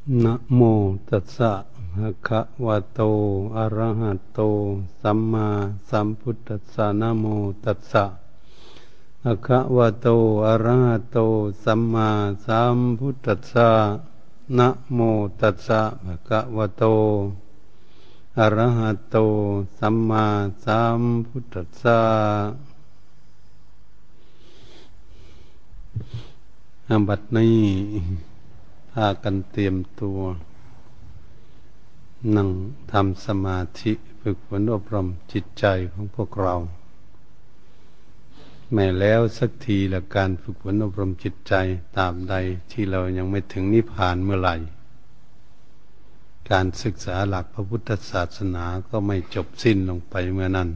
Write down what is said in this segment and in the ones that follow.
นะโมตัสสะภะคะวะโตอะระหะโตสัมมาสัมพุทธัสสะนะโมตัสสะภะคะวะโตอะระหะโตสัมมาสัมพุทธัสสะนะโมตัสสะภะคะวะโตอะระหะโตสัมมาสัมพุทธัสสะบัดนี้พากันเตรียมตัวนั่งทำสมาธิฝึกฝนอบรมจิตใจของพวกเราแม้แล้วสักทีละการฝึกฝนอบรมจิตใจตราบใดที่เรายังไม่ถึงนิพพานเมื่อไหร่การศึกษาหลักพระพุทธศาสนาก็ไม่จบสิ้นลงไปเมื่อนั้น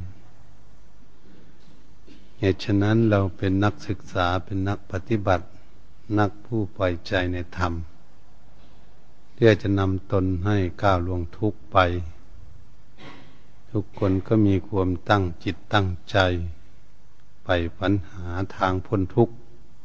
เหตุฉะนั้นเราเป็นนักศึกษาเป็นนักปฏิบัตินักผู้ปล่อยใจในธรรมเพื่อจะนำตนให้ก้าวล่วงทุกข์ไปทุกคนก็มีความตั้งจิตตั้งใจไปปัญหาทางพ้นทุกข์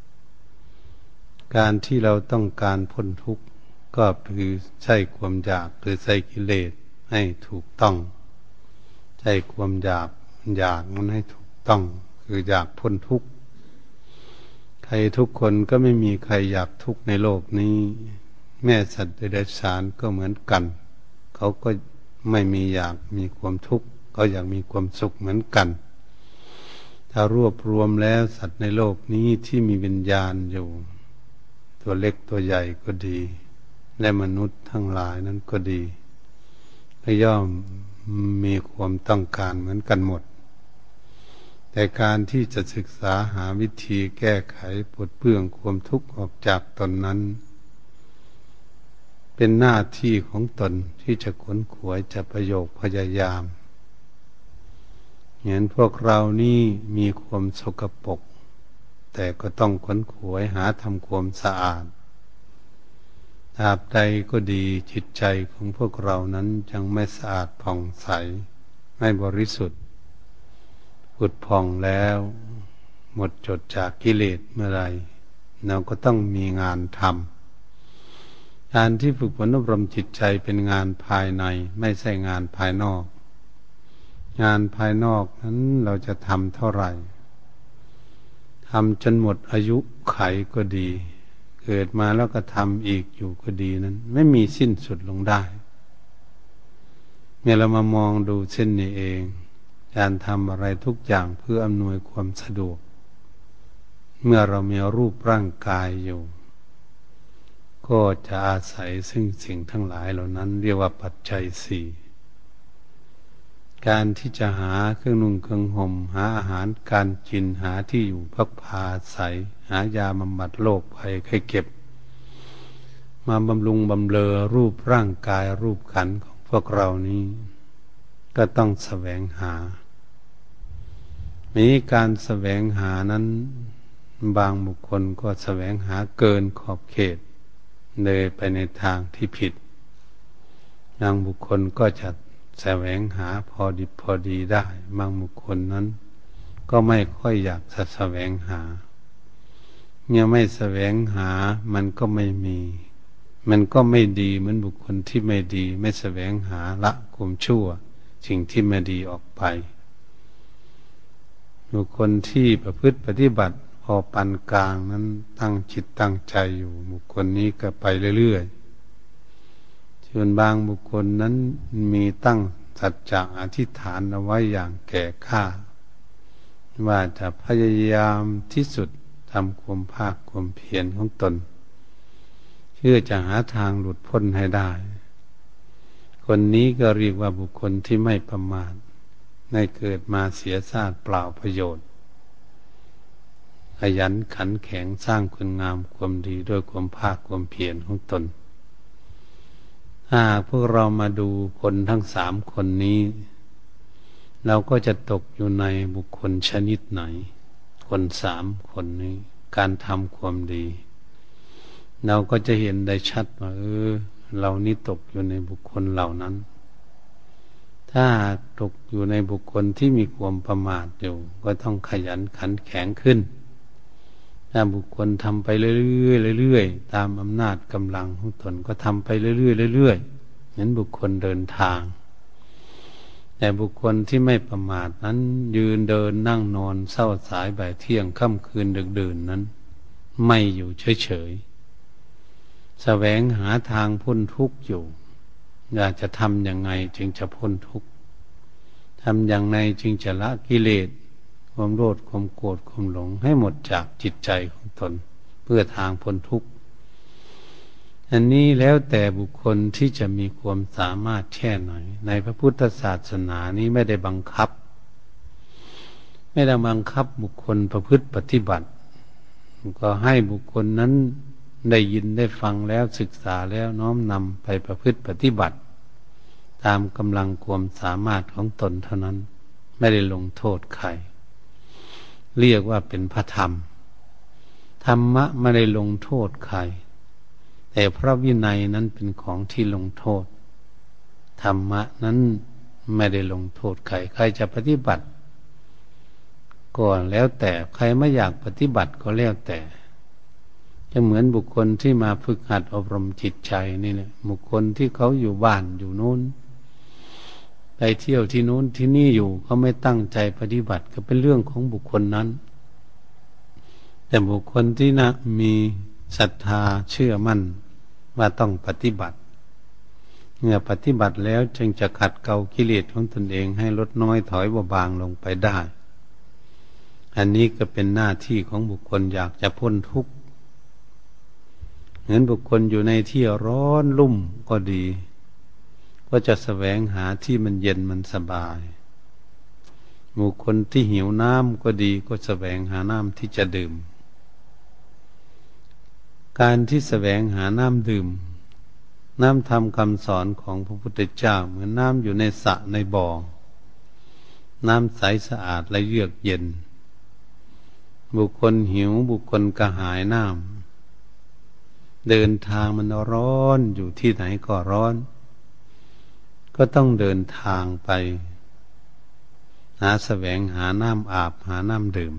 การที่เราต้องการพ้นทุกข์ก็คือใช้ความอยากหรือใช้กิเลสให้ถูกต้องใช้ความอยากมันให้ถูกต้องคืออยากพ้นทุกข์ใครทุกคนก็ไม่มีใครอยากทุกข์ในโลกนี้แม่สัตว์เดรัจฉานก็เหมือนกันเขาก็ไม่มีอยากมีความทุกข์เขาอยากมีความสุขเหมือนกันถ้ารวบรวมแล้วสัตว์ในโลกนี้ที่มีวิญญาณอยู่ตัวเล็กตัวใหญ่ก็ดีและมนุษย์ทั้งหลายนั้นก็ดีก็ย่อมมีความต้องการเหมือนกันหมดแต่การที่จะศึกษาหาวิธีแก้ไขปลดเปลื้องความทุกข์ออกจากตนนั้นเป็นหน้าที่ของตนที่จะขวนขวายจะประโยคพยายามเห็นพวกเรานี่มีความสกปรกแต่ก็ต้องขวนขวายหาทำความสะอาดตราบใดก็ดีจิตใจของพวกเรานั้นยังไม่สะอาดผ่องใสไม่บริสุทธิ์ผุดผ่องแล้วหมดจดจากกิเลสเมื่อไรเราก็ต้องมีงานทำการที่ฝึกฝนอบรมจิตใจเป็นงานภายในไม่ใช่งานภายนอกงานภายนอกนั้นเราจะทำเท่าไหร่ทำจนหมดอายุไขก็ดีเกิดมาแล้วก็ทำอีกอยู่ก็ดีนั้นไม่มีสิ้นสุดลงได้เมื่อเรามามองดูเช่นนี้เองการทำอะไรทุกอย่างเพื่ออำนวยความสะดวกเมื่อเรามีรูปร่างกายอยู่ก็จะอาศัยซึ่งสิ่งทั้งหลายเหล่านั้นเรียกว่าปัจจัยสี่การที่จะหาเครื่องนุ่งเครื่องห่มหาอาหารการกินหาที่อยู่พักพาอาศัยหายาบำบัดโรคภัยไข้เจ็บมาบำรุงบำเรอรูปร่างกายรูปขันธ์ของพวกเรานี้ก็ต้องแสวงหามีการแสวงหานั้นบางบุคคลก็แสวงหาเกินขอบเขตเลยไปในทางที่ผิดบางบุคคลก็จะแสวงหาพอดิบพอดีได้บางบุคคลนั้นก็ไม่ค่อยอยากจะแสวงหาเมื่อไม่แสวงหามันก็ไม่มีมันก็ไม่ดีเหมือนบุคคลที่ไม่ดีไม่แสวงหาละความชั่วสิ่งที่ไม่ดีออกไปบุคคลที่ประพฤติปฏิบัติพอปานกลางนั้นตั้งจิตตั้งใจอยู่บุคคลนี้ก็ไปเรื่อยๆส่วนบางบุคคลนั้นมีตั้งสัจจะอธิษฐานเอาไว้อย่างแก่ข้าว่าจะพยายามที่สุดทำความภาคความเพียรของตนเพื่อจะหาทางหลุดพ้นให้ได้คนนี้ก็เรียกว่าบุคคลที่ไม่ประมาทไม่เกิดมาเสียชาติเปล่าประโยชน์ขยันขันแข็งสร้างคุณงามความดีด้วยความภาคความเพียรของตนถ้าพวกเรามาดูคนทั้งสามคนนี้เราก็จะตกอยู่ในบุคคลชนิดไหนคนสามคนนี้การทำความดีเราก็จะเห็นได้ชัดว่าเรานี่ตกอยู่ในบุคคลเหล่านั้นถ้าตกอยู่ในบุคคลที่มีความประมาทอยู่ก็ต้องขยันขันแข็งขึ้นพถ้าบุคคลทำไปเรื่อยๆเรื่อยๆตามอำนาจกำลังของตนก็ทำไปเรื่อยๆเรื่อยๆเหมือนบุคคลเดินทางแต่บุคคลที่ไม่ประมาทนั้นยืนเดินนั่งนอนเช้าสายบ่ายเที่ยงค่ำคืนดึกดื่นนั้นไม่อยู่เฉยๆแสวงหาทางพ้นทุกข์อยู่อยากจะทำอย่างไงจึงจะพ้นทุกข์ทำอย่างไรจึงจะละกิเลสความโลภความโกรธความหลงให้หมดจากจิตใจของตนเพื่อทางพ้นทุกข์อันนี้แล้วแต่บุคคลที่จะมีความสามารถแค่ไหนในพระพุทธศาสนานี้ไม่ได้บังคับบุคคลประพฤติปฏิบัติก็ให้บุคคลนั้นได้ยินได้ฟังแล้วศึกษาแล้วน้อมนำไปประพฤติปฏิบัติตามกำลังความสามารถของตนเท่านั้นไม่ได้ลงโทษใครเรียกว่าเป็นพระธรรมธรรมะไม่ได้ลงโทษใครแต่พระวินัยนั้นเป็นของที่ลงโทษธรรมะนั้นไม่ได้ลงโทษใครใครจะปฏิบัติก็แล้วแต่ใครไม่อยากปฏิบัติก็แล้วแต่จะเหมือนบุคคลที่มาฝึกหัดอบรมจิตใจนี่แหละบุคคลที่เขาอยู่บ้านอยู่นู้นไปเที่ยวที่นู้นที่นี่อยู่เขาไม่ตั้งใจปฏิบัติก็เป็นเรื่องของบุคคลนั้นแต่บุคคลที่มีศรัทธาเชื่อมั่นว่าต้องปฏิบัติเมื่อปฏิบัติแล้วจึงจะขัดเกลากิเลสของตนเองให้ลดน้อยถอยเบาบางลงไปได้อันนี้ก็เป็นหน้าที่ของบุคคลอยากจะพ้นทุกข์เหมือนบุคคลอยู่ในที่ร้อนลุ่มก็ดีก็จะแสวงหาที่มันเย็นมันสบายบุคคลที่หิวน้ำก็ดีก็แสวงหาน้ำที่จะดื่มการที่แสวงหาน้ำดื่มน้ำธรรมคำสอนของพระพุทธเจ้าเหมือนน้ำอยู่ในสระในบ่อน้ำใสสะอาดและเยือกเย็นบุคคลหิวบุคคลกระหายน้ำเดินทางมันร้อนอยู่ที่ไหนก็ร้อนก็ต้องเดินทางไปแสวงหาน้ำอาบหาน้ำดื่ม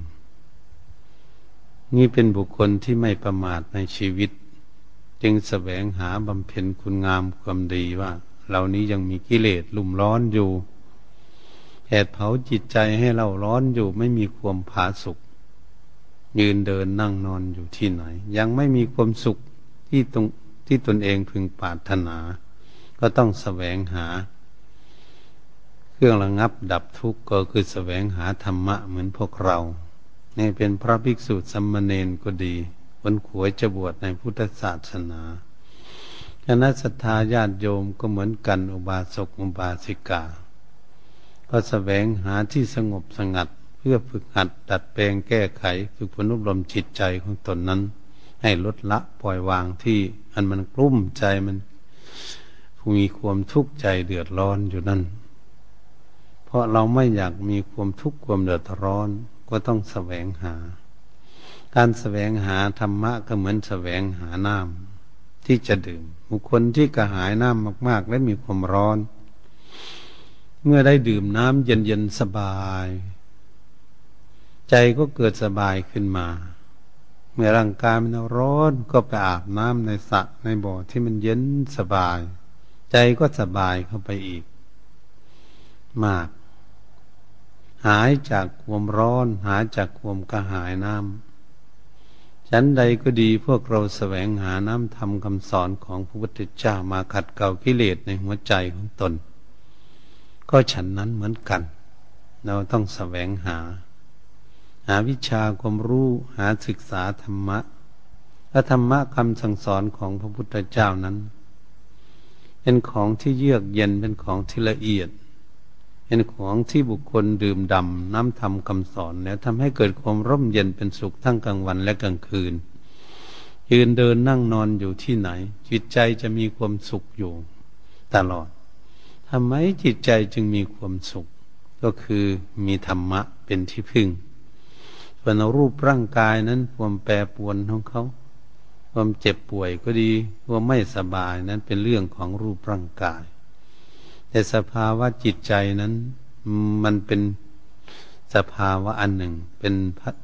นี่เป็นบุคคลที่ไม่ประมาทในชีวิตจึงแสวงหาบำเพ็ญคุณงามความดีว่าเหล่านี้ยังมีกิเลสลุ่มร้อนอยู่แผดเผาจิตใจให้เราร้อนอยู่ไม่มีความผาสุกยืนเดินนั่งนอนอยู่ที่ไหนยังไม่มีความสุขที่ตนเองพึงปรารถนาก็ต้องแสวงหาเครื่องระงับดับทุกข์ก็คือแสวงหาธรรมะเหมือนพวกเรานี่เป็นพระภิกษุสามเณรก็ดีคนขวยจะบวชในพุทธศาสนาคณะศรัทธาญาติโยมก็เหมือนกันอุบาสกอุบาสิกาก็แสวงหาที่สงบสงัดเพื่อฝึกหัดดัดแปลงแก้ไขฝึกฝนอบรมจิตใจของตนนั้นให้ลดละปล่อยวางที่อันมันกลุ้มใจมันมีความทุกข์ใจเดือดร้อนอยู่นั่นเพราะเราไม่อยากมีความทุกข์ความเดือดร้อนก็ต้องแสวงหาการแสวงหาธรรมะก็เหมือนแสวงหาน้ำที่จะดื่มบุคคลที่กระหายน้ำมากๆและมีความร้อนเมื่อได้ดื่มน้ำเย็นๆสบายใจก็เกิดสบายขึ้นมาเมื่อร่างกายมันร้อนก็ไปอาบน้ำในสระในบ่อที่มันเย็นสบายใจก็สบายเข้าไปอีกมากหายจากความร้อนหายจากความกระหายน้ำฉันใดก็ดีพวกเราแสวงหาน้ำธรรมคำสอนของพระพุทธเจ้ามาขัดเกลากิเลสในหัวใจของตนก็ฉันนั้นเหมือนกันเราต้องแสวงหาวิชาความรู้หาศึกษาธรรมะและธรรมะคำสั่งสอนของพระพุทธเจ้านั้นเป็นของที่เยือกเย็นเป็นของที่ละเอียดเป็นของที่บุคคลดื่มด่ำน้ำธรรมคำสอนแล้วทำให้เกิดความร่มเย็นเป็นสุขทั้งกลางวันและกลางคืนยืนเดินนั่งนอนอยู่ที่ไหนจิตใจจะมีความสุขอยู่ตลอดทำไมจิตใจจึงมีความสุขก็คือมีธรรมะเป็นที่พึ่งส่วนรูปร่างกายนั้นความแปรปรวนของเขาความเจ็บป่วยก็ดีความไม่สบายนั้นเป็นเรื่องของรูปร่างกายแต่สภาวะจิตใจนั้นมันเป็นสภาวะอันหนึ่งเป็น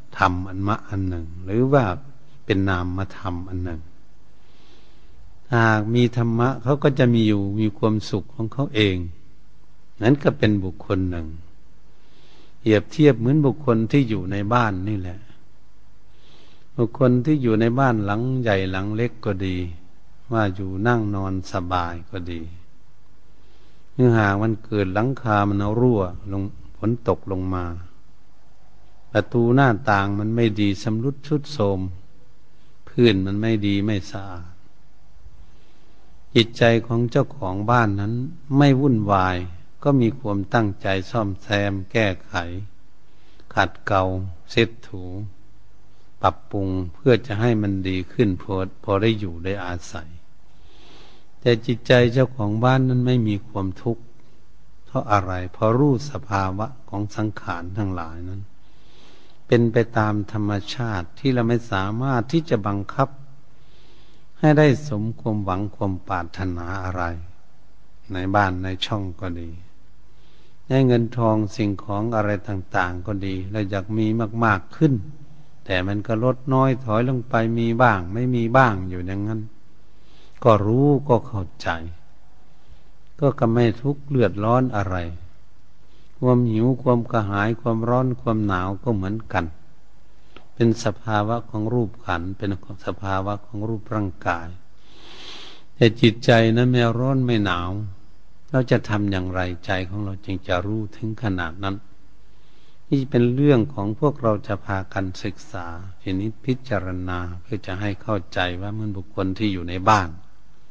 ธรรมอันหนึ่งหรือว่าเป็นนามธรรมอันหนึ่งหากมีธรรมะเขาก็จะมีความสุขของเขาเองนั้นก็เป็นบุคคลหนึ่งเปรียบเทียบเหมือนบุคคลที่อยู่ในบ้านนี่แหละบุคคลที่อยู่ในบ้านหลังใหญ่หลังเล็กก็ดีว่าอยู่นั่งนอนสบายก็ดีเมื่อหากมันเกิดหลังคามันเอารั่วลงฝนตกลงมาประตูหน้าต่างมันไม่ดีชำรุดทรุดโทรมพื้นมันไม่ดีไม่สะอาดจิตใจของเจ้าของบ้านนั้นไม่วุ่นวายก็มีความตั้งใจซ่อมแซมแก้ไขขัดเกลาเช็ดถูปรับปรุงเพื่อจะให้มันดีขึ้นพอได้อยู่ได้อาศัยแต่จิตใจเจ้าของบ้านนั้นไม่มีความทุกข์เพราะอะไรเพราะรู้สภาวะของสังขารทั้งหลายนั้นเป็นไปตามธรรมชาติที่เราไม่สามารถที่จะบังคับให้ได้สมความหวังความปรารถนาอะไรในบ้านในช่องก็ดีในเงินทองสิ่งของอะไรต่างๆก็ดีเราอยากมีมากๆขึ้นแต่มันก็ลดน้อยถอยลงไปมีบ้างไม่มีบ้างอยู่อย่างนั้นก็รู้ก็เข้าใจก็ไม่ทุกข์เลือดร้อนอะไรความหิวความกระหายความร้อนความหนาวก็เหมือนกันเป็นสภาวะของรูปขันธ์เป็นสภาวะของรูปร่างกายแต่จิตใจนั้นไม่ร้อนไม่หนาวเราจะทำอย่างไรใจของเราจึงจะรู้ถึงขนาดนั้นนี่เป็นเรื่องของพวกเราจะพากันศึกษาพิจารณาเพื่อจะให้เข้าใจว่ามันบุคคลที่อยู่ในบ้าน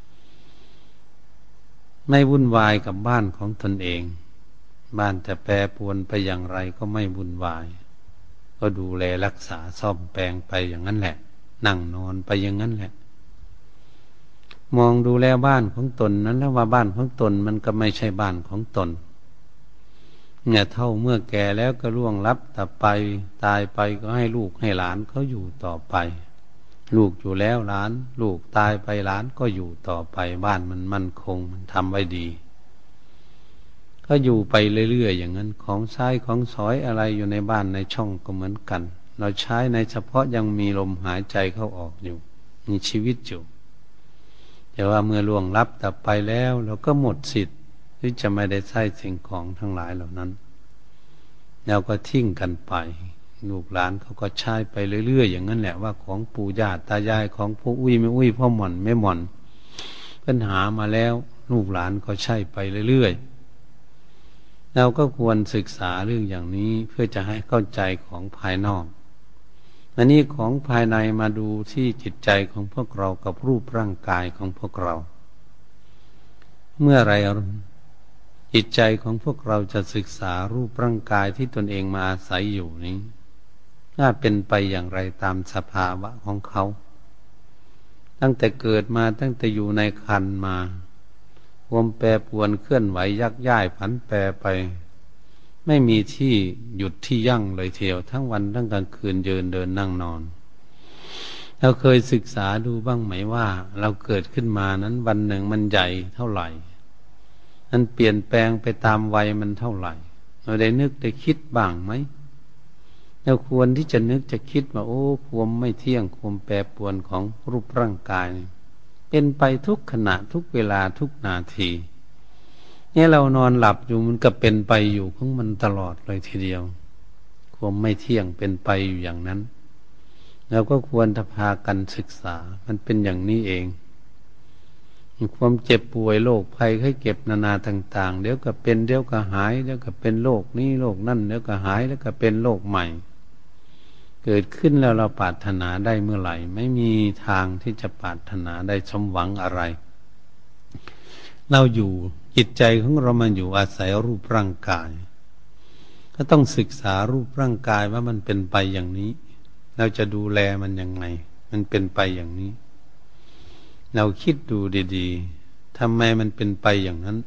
ไม่วุ่นวายกับบ้านของตนเองบ้านจะแปรปรวนไปอย่างไรก็ไม่วุ่นวายก็ดูแลรักษาซ่อมแปลงไปอย่างนั้นแหละนั่งนอนไปอย่างนั้นแหละมองดูแลบ้านของตนนั้นแล้วว่าบ้านของตนมันก็ไม่ใช่บ้านของตนเนี่ยเท่าเมื่อแก่แล้วก็ล่วงลับแต่ไปตายไปก็ให้ลูกให้หลานเขาอยู่ต่อไปลูกอยู่แล้วหลานลูกตายไปหลานก็อยู่ต่อไปบ้านมันมั่นคงมันทำไว้ดีก็อยู่ไปเรื่อยๆอย่างนั้นของใช้ของสอยอะไรอยู่ในบ้านในช่องก็เหมือนกันเราใช้ในเฉพาะยังมีลมหายใจเข้าออกอยู่มีชีวิตอยู่แต่ว่าเมื่อล่วงลับแต่ไปแล้วเราก็หมดสิทธิ์ที่จะไม่ได้ใช้สิ่งของทั้งหลายเหล่านั้นแล้วก็ทิ้งกันไปลูกหลานเขาก็ใช้ไปเรื่อยๆอย่างนั้นแหละว่าของปู่ย่าตายายของพ่ออุ้ยแม่อุ้ยพ่อหม่อนแม่หม่อนปัญหามาแล้วลูกหลานก็ใช้ไปเรื่อยๆเราก็ควรศึกษาเรื่องอย่างนี้เพื่อจะให้เข้าใจของภายนอกอันนี้ของภายในมาดูที่จิตใจของพวกเรากับรูปร่างกายของพวกเราเมื่อไรจิตใจของพวกเราจะศึกษารูปร่างกายที่ตนเองมาอาศัยอยู่นี้น่าเป็นไปอย่างไรตามสภาวะของเขาตั้งแต่เกิดมาตั้งแต่อยู่ในครรภ์มาความแปรปรวนเคลื่อนไหวยักย้ายผันแปรไปไม่มีที่หยุดที่ยั่งเลยเทียวทั้งวันทั้งกลางคืนยืนเดินนั่งนอนเราเคยศึกษาดูบ้างไหมว่าเราเกิดขึ้นมานั้นวันหนึ่งมันใหญ่เท่าไหร่มันเปลี่ยนแปลงไปตามวัยมันเท่าไหร่เราได้นึกได้คิดบ้างไหมเราควรที่จะนึกจะคิดว่าโอ้ความไม่เที่ยงความแปรปรวนของรูปร่างกายเป็นไปทุกขณะทุกเวลาทุกนาทีเนี่ยเรานอนหลับอยู่มันก็เป็นไปอยู่ของมันตลอดเลยทีเดียวความไม่เที่ยงเป็นไปอยู่อย่างนั้นเราก็ควรจะพากันศึกษามันเป็นอย่างนี้เองความเจ็บป่วยโรคภัยไข้เจ็บนานาต่างๆเดี๋ยวก็เป็นเดี๋ยวก็หายเดี๋ยวก็เป็นโรคนี้โรคนั่นเดี๋ยวก็หายแล้วก็เป็นโรคใหม่เกิดขึ้นแล้วเราปรารถนาได้เมื่อไหร่ไม่มีทางที่จะปรารถนาได้สมหวังอะไรเราอยู่จิตใจของเรามันอยู่อาศัยรูปร่างกายก็ต้องศึกษารูปร่างกายว่ามันเป็นไปอย่างนี้เราจะดูแลมันยังไงมันเป็นไปอย่างนี้เราคิดดูดีๆทำไมมันเป็นไปอย่างนั้น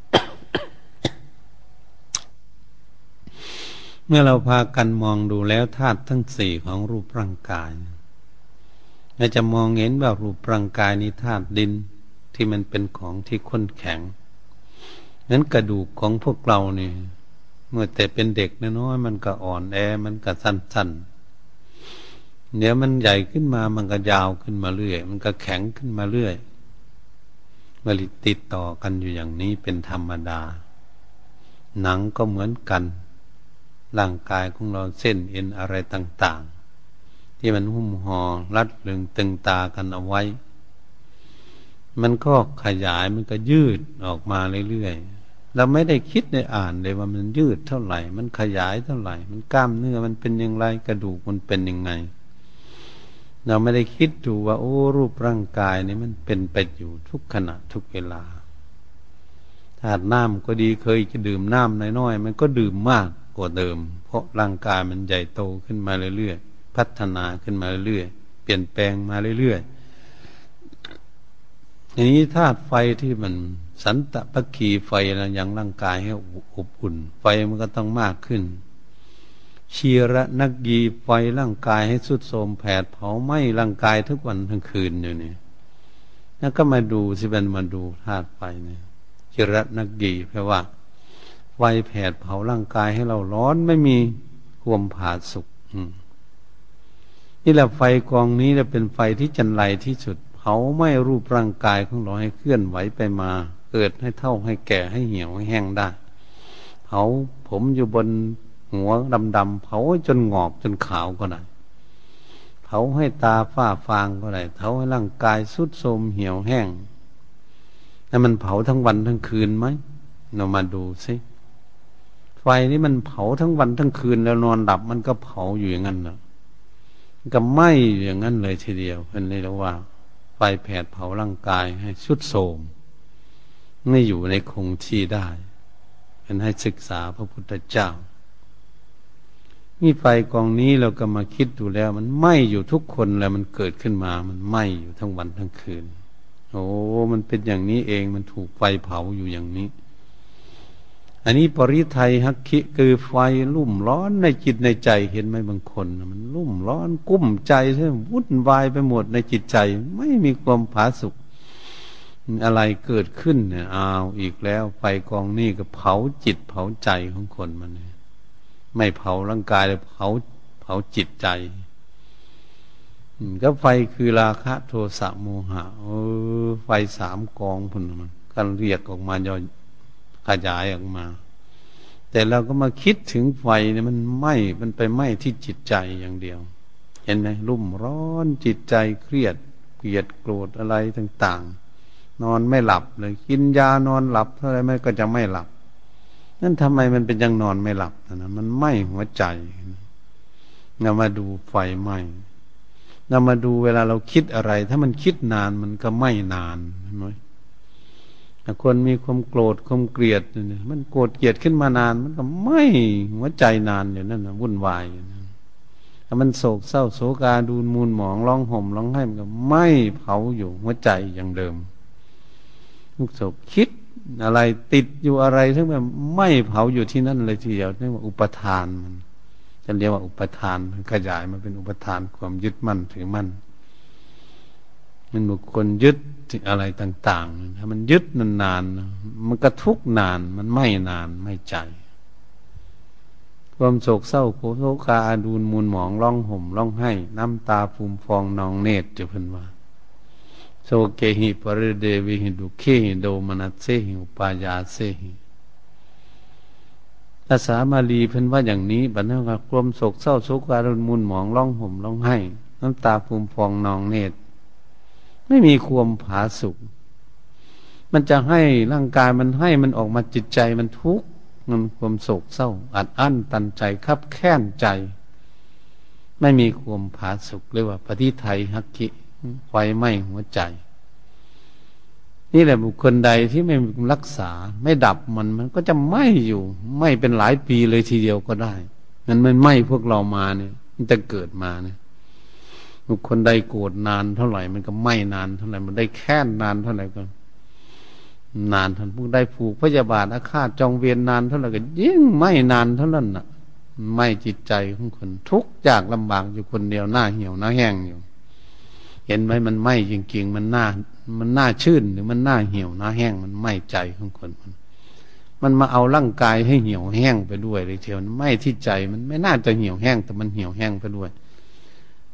เมื่อเราพากันมองดูแล้วธาตุทั้งสี่ของรูปร่างกายเราจะมองเห็นว่ารูปร่างกายนี้ธาตุดินที่มันเป็นของที่ข้นแข็งนั้นกระดูกของพวกเรานี่เมื่อแต่เป็นเด็กน้อยๆมันก็อ่อนแอมันก็สั้นเดี๋ยวมันใหญ่ขึ้นมามันก็ยาวขึ้นมาเรื่อยมันก็แข็งขึ้นมาเรื่อยมันติดต่อกันอยู่อย่างนี้เป็นธรรมดาหนังก็เหมือนกันร่างกายของเราเส้นเอ็นอะไรต่างๆที่มันหุ้มห่อรัดรึงตึงตากันเอาไว้มันก็ขยายมันก็ยืดออกมาเรื่อยๆเราไม่ได้คิดได้อ่านเลยว่ามันยืดเท่าไหร่มันขยายเท่าไหร่มันกล้ามเนื้อมันเป็นอย่างไรกระดูกมันเป็นยังไงเราไม่ได้คิดดูว่าโอ้รูปร่างกายนี่มันเป็นไปอยู่ทุกขณะทุกเวลาธาตุน้ำก็ดีเคยจะดื่มน้ำน้อยๆมันก็ดื่มมากกว่าเดิมเพราะร่างกายมันใหญ่โตขึ้นมาเรื่อยๆพัฒนาขึ้นมาเรื่อยๆเปลี่ยนแปลงมาเรื่อยๆอย่างนี้ธาตุไฟที่มันสันตะภัคคีไฟนะยังร่างกายให้อบอุ่นไฟมันก็ต้องมากขึ้นชีระนักกีไฟร่างกายให้สุดโทรมแผดเผาไหม้ร่างกายทุกวันทั้งคืนอยู่นี่แล้วก็มาดูสิเป็นมาดูธาตุไฟเนี่ยชีระนักกีแปลว่าไฟแผดเผาร่างกายให้เราร้อนไม่มีความผาสุกนี่แหละไฟกองนี้จะเป็นไฟที่จันไรที่สุดเผาไหม้รูปร่างกายของเราให้เคลื่อนไหวไปมาเกิดให้เท่าให้แก่ให้เหี่ยวให้แห้งได้เผาผมอยู่บนหัวดำๆเผาจนงอกจนขาวก็ได้เผาให้ตาฝ้าฟางก็ได้เผาให้ร่างกายสุดโทรมเหี่ยวแห้งแล้วมันเผาทั้งวันทั้งคืนไหมเรามาดูสิไฟนี่มันเผาทั้งวันทั้งคืนแล้วนอนหลับมันก็เผาอยู่อย่างนั้นนะก็ไหม้อยู่อย่างนั้นเลยทีเดียวเป็นเรียกว่าไฟแผดเผาร่างกายให้สุดโทรมไม่อยู่ในคงที่ได้เป็นให้ศึกษาพระพุทธเจ้านี่ไฟกองนี้เราก็มาคิดดูแล้วมันไหม้อยู่ทุกคนแล้วมันเกิดขึ้นมามันไหม้อยู่ทั้งวันทั้งคืนโอ้มันเป็นอย่างนี้เองมันถูกไฟเผาอยู่อย่างนี้อันนี้ปริทัยหักขิคือไฟลุ่มร้อนในจิตในใจเห็นไหมบางคนมันลุ่มร้อนกุ้มใจใช่ไหมวุ่นวายไปหมดในจิตใจไม่มีความผาสุกอะไรเกิดขึ้นเนี่ยอ้าวอีกแล้วไฟกองนี้ก็เผาจิตเผาใจของคนมันไม่เผาร่างกายเลยเผาจิตใจก็ไฟคือราคะโทสะโมหะไฟสามกองพุ่นมันกันเรียกออกมาย่อยขยายออกมาแต่เราก็มาคิดถึงไฟเนี่ยมันไหม้มันไปไหม้ที่จิตใจอย่างเดียวเห็นไหมรุ่มร้อนจิตใจเครียดเกลียดโกรธอะไรต่างๆนอนไม่หลับเลยกินยานอนหลับเท่าไรไม่ก็จะไม่หลับนั่นทำไมมันเป็นยังนอนไม่หลับนะมันไหม้หัวใจเรามาดูไฟไหม้เรามาดูเวลาเราคิดอะไรถ้ามันคิดนานมันก็ไหม้นานใช่ไหมคนมีความโกรธความเกลียดเนี่ยมันโกรธเกลียดขึ้นมานานมันก็ไหม้หัวใจนานอยู่นั่นนะวุ่นวายอยู่นั่นถ้ามันโศกเศร้าโศกาดูนมูลหมองร้องห่มร้องไห้มันก็ไหม้เผาอยู่หัวใจอย่างเดิมทุกโศกคิดอะไรติดอยู่อะไรทั้งแบบไม่เผาอยู่ที่นั่นเลยทีเดียวเรียกว่าอุปทานมันจะเรียกว่าอุปทานมันขยายมาเป็นอุปทานความยึดมั่นถือมั่นมันบุคคลยึดอะไรต่างๆถ้ามันยึดนานๆมันก็ทุกข์นานมันไม่นานไม่ใจความโศกเศร้าโศกาอาดูลมูลหมองร้องห่มร้องไห้น้ำตาฟูมฟองนองเนตรจะเพิ่นว่าโสเกหิปริเดวิหิดุเคหิโดมนัสเสหิอุปายาเสหิภาษาบาลีเพิ่นว่าอย่างนี้บัดนั้นว่าความโศกเศร้าโศกอาดูลมูลหมองร้องห่มร้องไห้น้ำตาฟูมฟองนองเนตรไม่มีความผาสุกมันจะให้ร่างกายมันให้มันออกมาจิตใจมันทุกข์มันความโศกเศร้าอัดอั้นตันใจคับแค้นใจไม่มีความผาสุกเรียกว่าปฏิทัยหักขิไฟไหม้หัวใจนี่แหละบุคคลใดที่ไม่รักษาไม่ดับมันก็จะไหม้อยู่ไหม้เป็นหลายปีเลยทีเดียวก็ได้มันไหม้พวกเรามาเนี่ยมันจะเกิดมาเนี่ยบุคคลใดโกรธนานเท่าไหร่มันก็ไหม้นานเท่าไหร่มันได้แค้นนานเท่าไหร่ก็นานท่านผู้ใดผูกพยาบาทอาฆาตจองเวรนานเท่าไหร่ก็ยิ่งไหม้นานเท่านั้นน่ะไหม้จิตใจของคนทุกข์ยากลำบากอยู่คนเดียวหน้าเหี่ยวหน้าแห้งอยู่เห็นไหมมันไหม้จริงๆมันหน้าชื่นหรือมันหน้าเหี่ยวหน้าแห้งมันไหม้ใจของคนมันมาเอาร่างกายให้เหี่ยวแห้งไปด้วยเลยเทียวมันไหม้ที่ใจมันไม่น่าจะเหี่ยวแห้งแต่มันเหี่ยวแห้งไปด้วย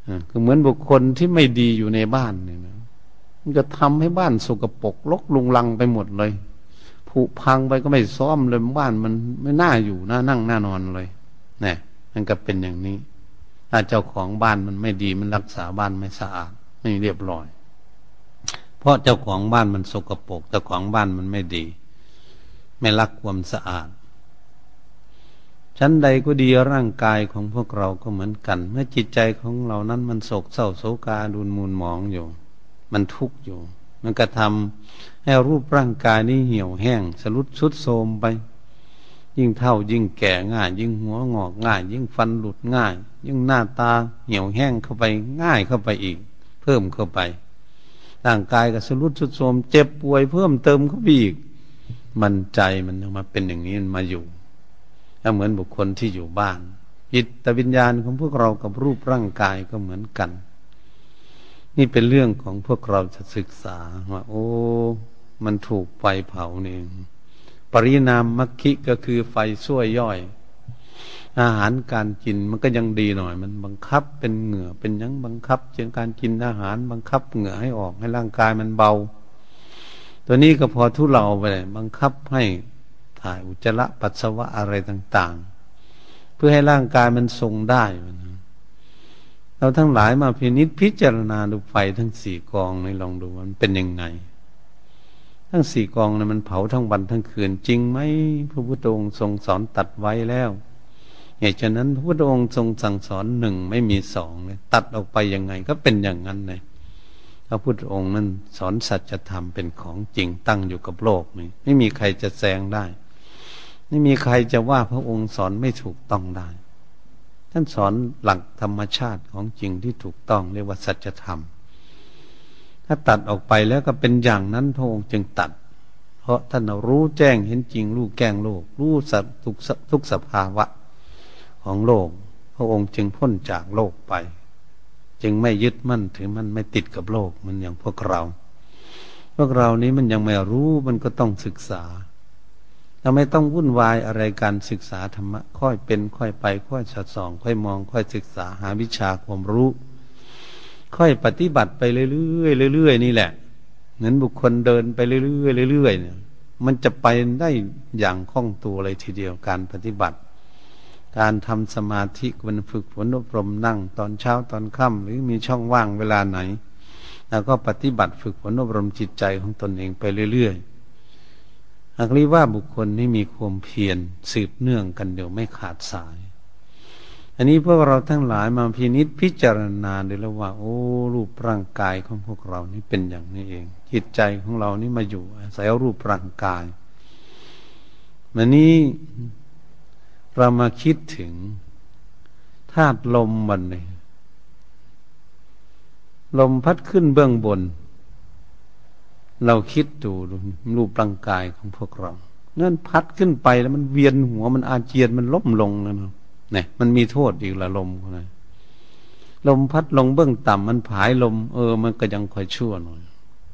ก็เหมือนบุคคลที่ไม่ดีอยู่ในบ้านเนี่ยนะมันจะทำให้บ้านสกปรกรกรุงรังไปหมดเลยผุพังไปก็ไม่ซ่อมเลยบ้านมันไม่น่าอยู่น่านั่งน่านอนเลยเนี่ยมันก็เป็นอย่างนี้ถ้าเจ้าของบ้านมันไม่ดีมันรักษาบ้านไม่สะอาดไม่เรียบร้อยเพราะเจ้าของบ้านมันสกปรกเจ้าของบ้านมันไม่ดีไม่รักความสะอาดชั้นใดก็ดีร่างกายของพวกเราก็เหมือนกันเมื่อจิตใจของเรานั้นมันโศกเศร้าโศกาดุลมูลหมองอยู่มันทุกข์อยู่มันก็ทำให้รูปร่างกายนี้เหี่ยวแห้งสรุดทรุดโทรมไปยิ่งเฒ่ายิ่งแก่ง่ายยิ่งหัวงอกง่ายยิ่งฟันหลุดง่ายยิ่งหน้าตาเหี่ยวแห้งเข้าไปง่ายเข้าไปอีกเพิ่มเข้าไปร่างกายก็สรุดทรุดโทรมเจ็บป่วยเพิ่มเติมเข้าไปอีกมันใจมันมาเป็นอย่างนี้มันมาอยู่ถ้าเหมือนบุคคลที่อยู่บ้านจิตวิญญาณของพวกเรากับรูปร่างกายก็เหมือนกันนี่เป็นเรื่องของพวกเราจะศึกษาว่าโอ้มันถูกไฟเผานี่ปริณามมัคคิก็คือไฟช่วยย่อยอาหารการกินมันก็ยังดีหน่อยมันบังคับเป็นเหงื่อเป็นยังบังคับเรื่องการกินอาหารบังคับเหงื่อให้ออกให้ร่างกายมันเบาตัวนี้ก็พอทุเลาไปเลยบังคับให้ถ่ายอุจจาระปัสสาวะอะไรต่างๆเพื่อให้ร่างกายมันทรงได้เราทั้งหลายมาพิจารณาดูไฟทั้งสี่กองนี่ลองดูมันเป็นยังไงทั้งสี่กองเนี่ยมันเผาทั้งวันทั้งคืนจริงไหมพระพุทธองค์ทรงสอนตัดไว้แล้วเหตุฉะนั้นพระพุทธองค์ทรงสั่งสอนหนึ่งไม่มีสองเลยตัดออกไปยังไงก็เป็นอย่างนั้นเลยพระพุทธองค์นั้นสอนสัจธรรมเป็นของจริงตั้งอยู่กับโลกนี่ไม่มีใครจะแซงได้ไม่มีใครจะว่าพระองค์สอนไม่ถูกต้องได้ท่านสอนหลักธรรมชาติของจริงที่ถูกต้องเรียกว่าสัจธรรมถ้าตัดออกไปแล้วก็เป็นอย่างนั้นพระองค์จึงตัดเพราะท่านรู้แจ้งเห็นจริงรู้แก้งโลกรู้สัตว์ทุกสภาวะของโลกพระองค์จึงพ้นจากโลกไปจึงไม่ยึดมั่นถือมั่นไม่ติดกับโลกมันอย่างพวกเรานี้มันยังไม่รู้มันก็ต้องศึกษาเราไม่ต้องวุ่นวายอะไรการศึกษาธรรมะค่อยเป็นค่อยไปค่อยสอดส่องค่อยมองค่อยศึกษาหาวิชาความรู้ค่อยปฏิบัติไปเรื่อยๆเรื่อยๆนี่แหละเหมือนบุคคลเดินไปเรื่อยๆเรื่อยๆเนี่ยมันจะไปได้อย่างคล่องตัวเลยทีเดียวการปฏิบัติการทำสมาธิมันฝึกฝนอบรมนั่งตอนเช้าตอนค่ำหรือมีช่องว่างเวลาไหนแล้วก็ปฏิบัติฝึกฝนอบรมจิตใจของตนเองไปเรื่อยๆหากเรียกว่าบุคคลนี้มีความเพียรสืบเนื่องกันเดี๋ยวไม่ขาดสายอันนี้พวกเราทั้งหลายมาพิจารณาได้แล้วว่าโอ้รูปร่างกายของพวกเรานี่เป็นอย่างนี้เองจิตใจของเรานี่มาอยู่อาศัยรูปร่างกายวันนี้เรามาคิดถึงธาตุลมมันเลยลมพัดขึ้นเบื้องบนเราคิดดูรูปร่างกายของพวกเรานั่นพัดขึ้นไปแล้วมันเวียนหัวมันอาเจียนมันล้มลงนะเนี่ยมันมีโทษอีกละลมนะลมพัดลงเบื้องต่ำมันผายลมมันก็ยังค่อยชั่วหน่อย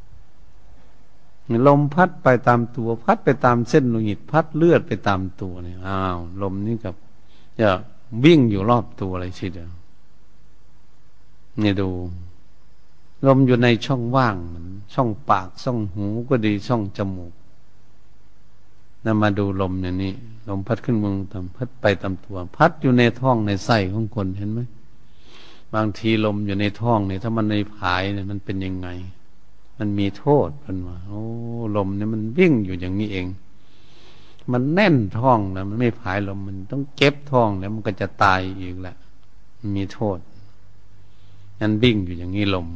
ลมพัดไปตามตัวพัดไปตามเส้นโลหิตพัดเลือดไปตามตัวเนี่ยลมนี่กับจะวิ่งอยู่รอบตัวอะไรทีเดียวเนี่ยดูลมอยู่ในช่องว่างช่องปากช่องหูก็ดีช่องจมูกนั่นมาดูลมอย่างนี้ลมพัดขึ้นเมืองตามพัดไปตามตัวพัดอยู่ในท้องในไส้ของคนเห็นไหมบางทีลมอยู่ในท้องเนี่ยถ้ามันในผายเนี่ยมันเป็นยังไงมันมีโทษเป็นว่าโอ้ลมเนี่ยมันวิ่งอยู่อย่างนี้เองมันแน่นท้องแล้วมันไม่ผายลมมันต้องเก็บท้องแล้วมันก็จะตายอีกแหละมันมีโทษงั้นวิ่งอยู่อย่างนี้ลม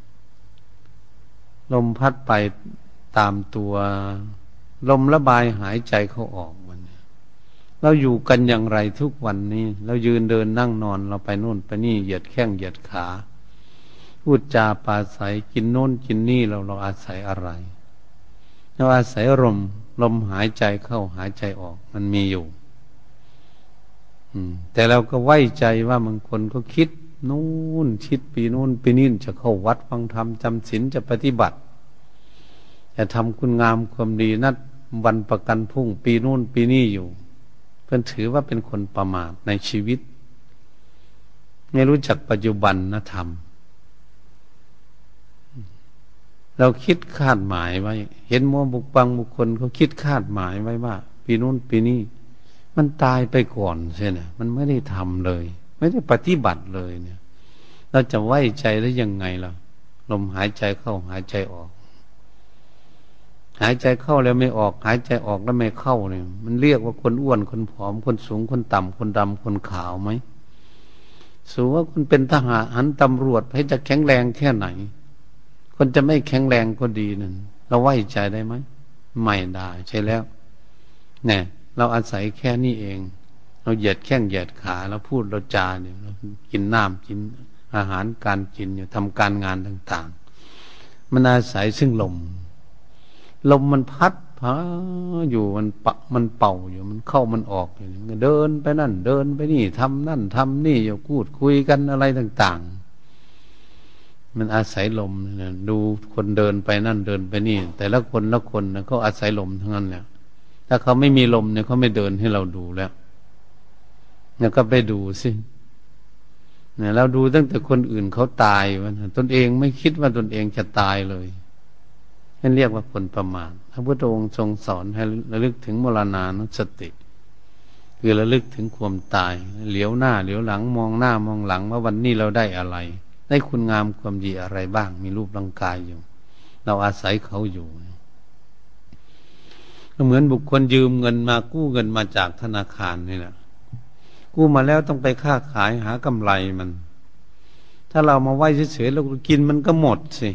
พัดไปตามตัวลมระบายหายใจเข้าออกมันเราอยู่กันอย่างไรทุกวันนี้เรายืนเดินนั่งนอนเราไปโน่นไปนี่เหยียดแข้งเหยียดขาพูดจาปราศัยกินโน่นกินนี่เราอาศัยอะไรเราอาศัยลมหายใจเข้าหายใจออกมันมีอยู่แต่เราก็ไว้ใจว่าบางคนก็คิดนู่นคิดปีนู่นปีนี้จะเข้าวัดฟังธรรมจำศีลจะปฏิบัติจะทำคุณงามความดีนัดวันประกันพรุ่งปีนู่นปีนี้อยู่เพื่อนถือว่าเป็นคนประมาทในชีวิตไม่รู้จักปัจจุบันนะธรรมเราคิดคาดหมายไว้เห็นบุคคลเขาคิดคาดหมายไว้ว่าปีนู้นปีนี้มันตายไปก่อนใช่ไหมมันไม่ได้ทำเลยไม่ได้ปฏิบัติเลยเนี่ยเราจะไว้ใจได้ยังไงล่ะลมหายใจเข้าหายใจออกหายใจเข้าแล้วไม่ออกหายใจออกแล้วไม่เข้าเนี่ยมันเรียกว่าคนอ้วนคนผอมคนสูงคนต่ำคนดำคนขาวไหมสูว่าคุณเป็นทหารตำรวจให้จะแข็งแรงแค่ไหนคนจะไม่แข็งแรงก็ดีนั่นเราไว้ใจได้ไหมไม่ได้ใช่แล้วเนี่ยเราอาศัยแค่นี้เองเราเหยียดแข้งเหยียดขาเราพูดเราจาเนี่ยเรากินน้ำกินอาหารการกินอยู่ทำการงานต่างๆมันอาศัยซึ่งลมมันพัดพาอยู่มันเป่าอยู่มันเข้ามันออกอยู่มันเดินไปนั่นเดินไปนี่ทำนั่นทำนี่อยู่พูดคุยกันอะไรต่างๆมันอาศัยลมนะดูคนเดินไปนั่นเดินไปนี่แต่ละคนนะเขาอาศัยลมทั้งนั้นแหละถ้าเขาไม่มีลมเนี่ยเขาไม่เดินให้เราดูแล้วเนี่ยก็ไปดูสิเนี่ยเราดูตั้งแต่คนอื่นเขาตายวันตนเองไม่คิดว่าตนเองจะตายเลยนั่นเรียกว่าคนประมาทพระพุทธองค์ทรงสอนให้ระลึกถึงมรณานุสติคือระลึกถึงความตายเหลียวหน้าเหลียวหลังมองหน้ามองหลังว่าวันนี้เราได้อะไรได้คุณงามความดีอะไรบ้างมีรูปร่างกายอยู่เราอาศัยเขาอยู่ก็เหมือนบุคคลยืมเงินมากู้เงินมาจากธนาคารนี่แหละกู้มาแล้วต้องไปค้าขายหากำไรมันถ้าเรามาไว้เฉยๆเรากินมันก็หมดสิ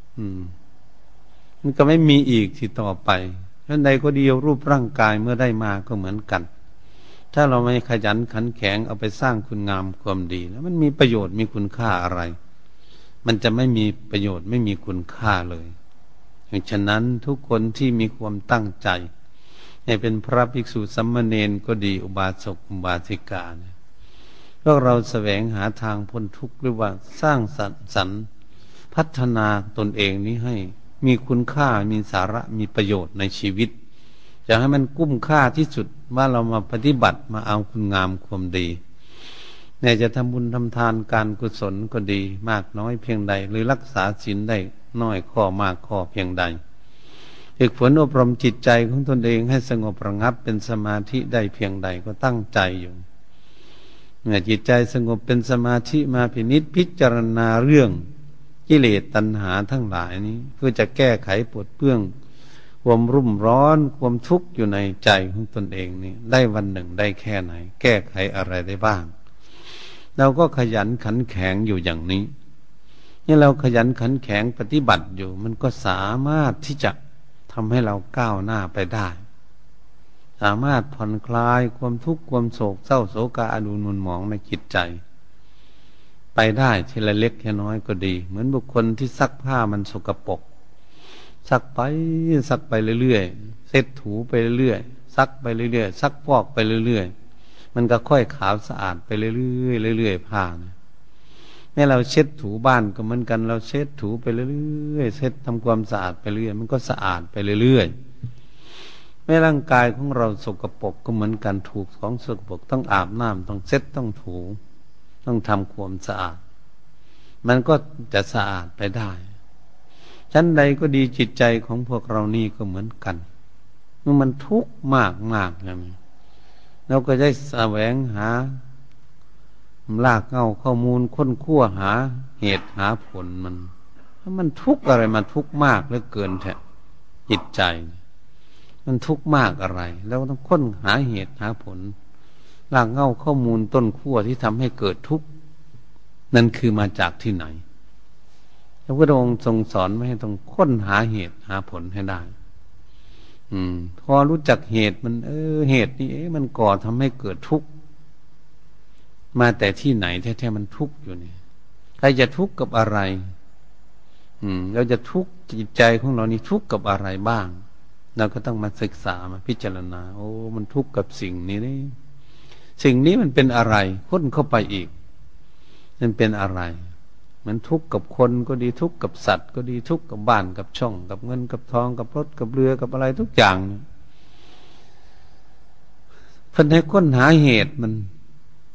มันก็ไม่มีอีกที่ต่อไปท่านใดก็เดียวรูปร่างกายเมื่อได้มาก็เหมือนกันถ้าเราไม่ขยันขันแข็งเอาไปสร้างคุณงามความดีแล้วมันมีประโยชน์มีคุณค่าอะไรมันจะไม่มีประโยชน์ไม่มีคุณค่าเลยฉะนั้นทุกคนที่มีความตั้งใจให้เป็นพระภิกษุสามเณรก็ดีอุบาสกอุบาสิกาเนี่ยพวกเราแสวงหาทางพ้นทุกข์หรือว่าสร้างสรรค์พัฒนาตนเองนี้ให้มีคุณค่ามีสาระมีประโยชน์ในชีวิตจะให้มันคุ้มค่าที่สุดว่าเรามาปฏิบัติมาเอาคุณงามความดีเนี่ยจะทำบุญทำทานการกุศลก็ดีมากน้อยเพียงใดหรือรักษาศีลได้น้อยข้อมากข้อเพียงใดฝึกฝนอบรมจิตใจของตนเองให้สงบระงับเป็นสมาธิได้เพียงใดก็ตั้งใจอยู่เมื่อจิตใจสงบเป็นสมาธิมาพิจารณาเรื่องกิเลสตัณหาทั้งหลายนี้เพื่อจะแก้ไขปลดเปลื้องความรุ่มร้อนความทุกข์อยู่ในใจของตนเองนี่ได้วันหนึ่งได้แค่ไหนแก้ไขอะไรได้บ้างเราก็ขยันขันแข็งอยู่อย่างนี้นี่เราขยันขันแข็งปฏิบัติอยู่มันก็สามารถที่จะทำให้เราก้าวหน้าไปได้สามารถผ่อนคลายความทุกข์ความโศกเศร้าโศกาอดูนุนหมองในจิตใจไปได้ทีละเล็กทีละน้อยก็ดีเหมือนบุคคลที่ซักผ้ามันสกปรกซักไปเรื่อยๆเช็ดถูไปเรื่อยๆซักไปเรื่อยๆซักฟอกไปเรื่อยๆมันก็ค่อยขาวสะอาดไปเรื่อยๆเรื่อยๆผ้านะแม้เราเช็ดถูบ้านก็เหมือนกันเราเช็ดถูไปเรื่อยๆเช็ดทำความสะอาดไปเรื่อยมันก็สะอาดไปเรื่อยๆแม้ร่างกายของเราสกปรกก็เหมือนกันถูกของสกปรกต้องอาบน้ำต้องเช็ดต้องถูต้องทำความสะอาดมันก็จะสะอาดไปได้ชั้นใดก็ดีจิตใจของพวกเรานี่ก็เหมือนกันเมื่อมันทุกข์มากๆอย่างนี้เราก็ได้แสวงหาลากเงาข้อมูลค้นคว้าหาเหตุหาผลมันถ้ามันทุกข์อะไรมันทุกข์มากเหลือเกินแท้จิตใจมันทุกข์มากอะไรแล้วต้องค้นหาเหตุหาผลลากเงาข้อมูลต้นขั้วที่ทำให้เกิดทุกข์นั่นคือมาจากที่ไหนพระพุทธองค์ทรงสอนไม่ให้ต้องค้นหาเหตุหาผลให้ได้พอรู้จักเหตุมันเหตุนี้มันก่อทำให้เกิดทุกข์มาแต่ที่ไหนแท้ๆมันทุกข์อยู่นี่ใครจะทุกข์กับอะไรเราจะทุกข์จิตใจของเรานี่ทุกข์กับอะไรบ้างเราก็ต้องมาศึกษามาพิจารณาโอ้มันทุกข์กับสิ่งนี้นี่สิ่งนี้มันเป็นอะไรค้นเข้าไปอีกมันเป็นอะไรมันทุกข์กับคนก็ดีทุกข์กับสัตว์ก็ดีทุกข์กับบ้านกับช่องกับเงินกับทองกับรถกับเรือกับอะไรทุกอย่างเพิ่นให้ค้นหาเหตุมัน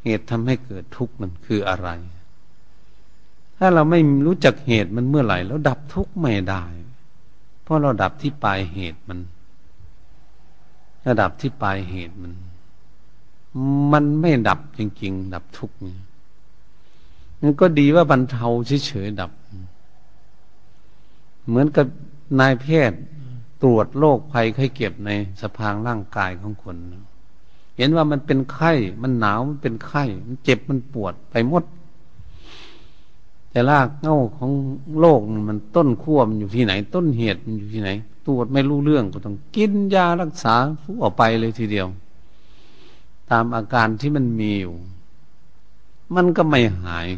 เหตุทำให้เกิดทุกข์มันคืออะไรถ้าเราไม่รู้จักเหตุมันเมื่อไหร่แล้วดับทุกข์ไม่ได้เพราะเราดับที่ปลายเหตุมันระดับที่ปลายเหตุมันไม่ดับจริงๆดับทุกข์เนี่ยมันก็ดีว่าบรรเทาเฉยๆดับเหมือนกับนายแพทย์ตรวจโรคภัยไข้เจ็บในสภาพร่างกายของคนเห็นว่ามันเป็นไข้มันหนาวมันเป็นไข้มันเจ็บมันปวดไปหมดแต่รากเหง้าของโรคมันต้นขั้วมันอยู่ที่ไหนต้นเหตุมันอยู่ที่ไหนตรวจไม่รู้เรื่องก็ต้องกินยารักษาทั่วไปเลยทีเดียวตามอาการที่มันมีอยู่มันก็ไม่หาย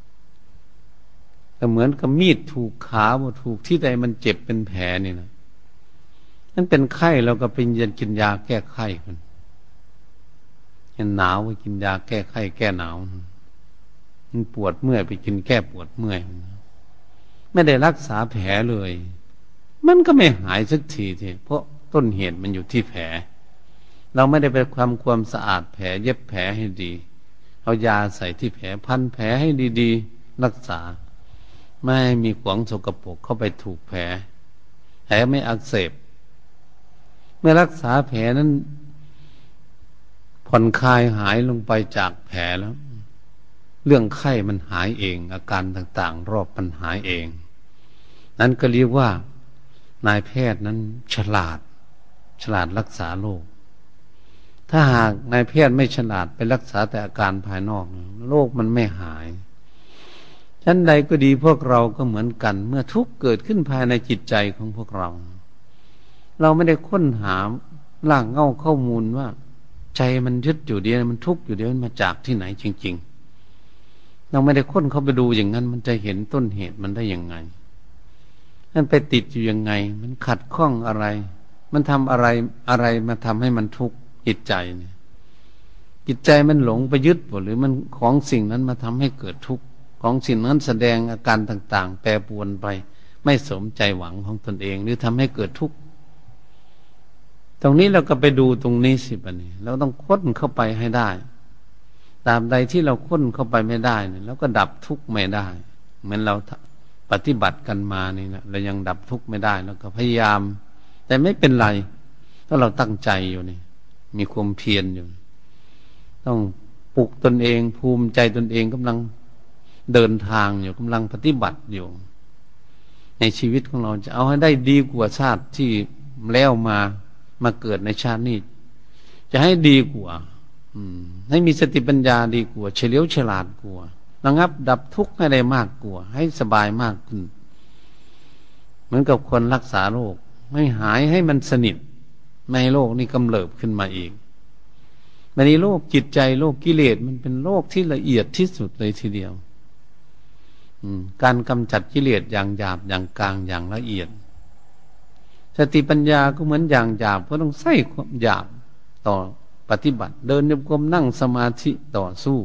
แต่เหมือนกับมีดถูกขาบ่ถูกที่ใดมันเจ็บเป็นแผลนี่นะนั่นเป็นไข้เราก็เป็นยันกินยาแก้ไข้กันยันหนาวไปกินยาแก้ไข้แก้หนาวมันปวดเมื่อยไปกินแก้ปวดเมื่อยไม่ได้รักษาแผลเลยมันก็ไม่หายสักทีเพราะต้นเหตุมันอยู่ที่แผลเราไม่ได้ไปทำความสะอาดแผลเย็บแผลให้ดีเอายาใส่ที่แผลพันแผลให้ดีๆรักษาไม่ให้มีของสกปรกเข้าไปถูกแผลไม่อักเสบเมื่อรักษาแผลนั้นผ่อนคลายหายลงไปจากแผลแล้วเรื่องไข้มันหายเองอาการต่างๆรอบมันหายเองนั้นก็เรียกว่านายแพทย์นั้นฉลาดรักษาโรคถ้าหากนายแพทย์ไม่ฉลาดไปรักษาแต่อาการภายนอกโรคมันไม่หายชั้นใดก็ดีพวกเราก็เหมือนกันเมื่อทุกข์เกิดขึ้นภายในจิตใจของพวกเราไม่ได้ค้นหาล่างเง่าข้อมูลว่าใจมันยึดอยู่เดียวมันทุกข์อยู่เดียวมันมาจากที่ไหนจริงๆเราไม่ได้ค้นเข้าไปดูอย่างนั้นมันจะเห็นต้นเหตุมันได้ยังไงมันไปติดอยู่ยังไงมันขัดข้องอะไรมันทำอะไรมาทำให้มันทุกข์จิตใจเนี่ยจิตใจมันหลงไปยึดหรือมันของสิ่งนั้นมาทำให้เกิดทุกข์ของสิ่งนั้นแสดงอาการต่างๆแปรปรวนไปไม่สมใจหวังของตนเองหรือทำให้เกิดทุกข์ตรงนี้เราก็ไปดูตรงนี้สิบัดนี้เราต้องค้นเข้าไปให้ได้ตามใดที่เราค้นเข้าไปไม่ได้เนี่ยเราก็ดับทุกข์ไม่ได้เหมือนเราปฏิบัติกันมานี่นะเรายังดับทุกข์ไม่ได้เราก็พยายามแต่ไม่เป็นไรถ้าเราตั้งใจอยู่นี่มีความเพียรอยู่ต้องปลุกตนเองภูมิใจตนเองกำลังเดินทางอยู่กำลังปฏิบัติอยู่ในชีวิตของเราจะเอาให้ได้ดีกว่าชาติที่แล้วมาเกิดในชาตินี้จะให้ดีกว่าให้มีสติปัญญาดีกว่าเฉลียวฉลาดกว่าระงับดับทุกข์ให้ได้มากกว่าให้สบายมากขึ้นเหมือนกับคนรักษาโรคไม่หายให้มันสนิทไม่ให้โรคนี่กำเริบขึ้นมาอีกในโรคจิตใจโรคกิเลสมันเป็นโรคที่ละเอียดที่สุดเลยทีเดียวการกำจัดกิเลสอย่างหยาบอย่างกลางอย่างละเอียดสติปัญญาก็เหมือนอย่างหยาบก็ต้องใส่ความหยาบต่อปฏิบัติเดินโยกมนั่งสมาธิต่อสู้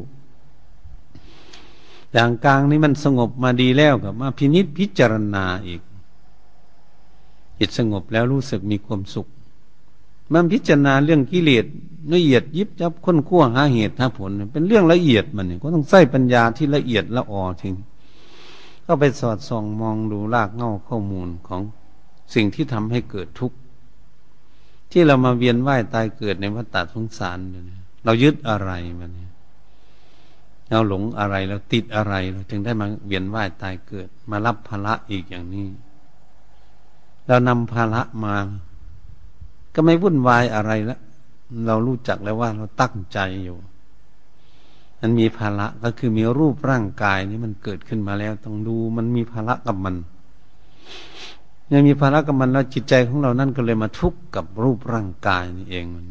อย่างกลางนี้มันสงบมาดีแล้วก็มาพินิจพิจารณาอีกจิตสงบแล้วรู้สึกมีความสุขมันพิจารณาเรื่องกิเลสละเอียดยิบยับค้นคว้าหาเหตุหาผลเป็นเรื่องละเอียดมันก็ต้องใส่ปัญญาที่ละเอียดละออถึงก็ไปสอดส่องมองดูรากเหง้าข้อมูลของสิ่งที่ทำให้เกิดทุกข์ที่เรามาเวียนว่ายตายเกิดในวัฏฏะสงสารเรายึดอะไรมันเราหลงอะไรเราติดอะไรเราจึงได้มาเวียนว่ายตายเกิดมารับภาระอีกอย่างนี้เรานำภาระมาก็ไม่วุ่นวายอะไรแล้วเรารู้จักแล้วว่าเราตั้งใจอยู่มันมีภาระก็คือมีรูปร่างกายนี้มันเกิดขึ้นมาแล้วต้องดูมันมีภาระกับมันยังมีภาระกับมันแล้วจิตใจของเรานั่นก็เลยมาทุกข์กับรูปร่างกายนี่เองมัน